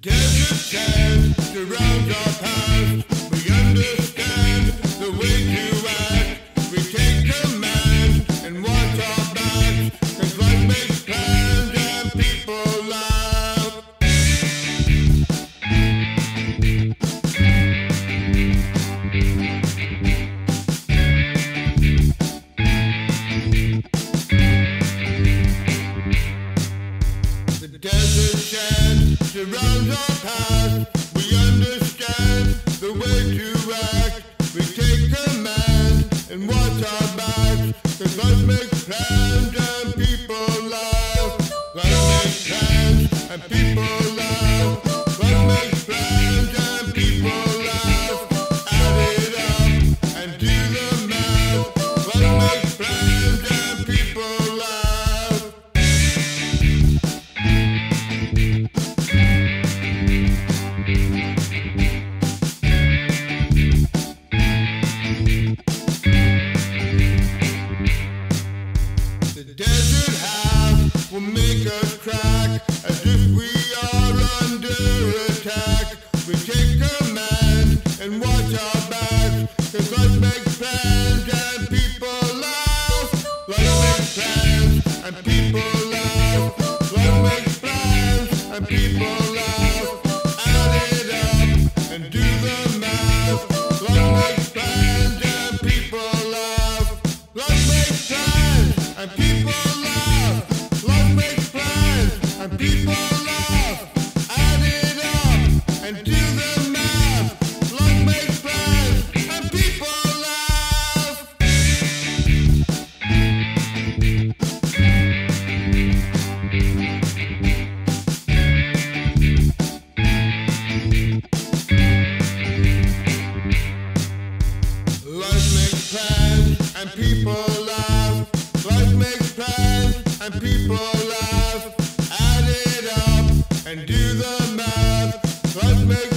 desert sand surrounds our past. We understand the way to act. We take command and watch our backs. 'Cause life makes plans and people laugh. The desert sand surrounds our past. We understand the way to act. We take command and watch our backs. 'Cause life makes plans and people laugh. Life makes plans and people laugh. Life makes plans and people laugh. Add it up and do the math. Life makes plans and people laugh. The desert half will make us crack as if we are under attack. We take command and watch our backs. 'Cause life makes plans and people laugh. Life makes plans and people laugh. Life makes plans and people laugh. Add it up and do the math. Life makes plans and people laugh. Life makes plans and people laugh. Life makes plans and people laugh. Add it up and do the math. Life makes plans and people laugh. Life makes plans and people laugh. Life makes plans and people laugh. Add it up and do the math. Life makes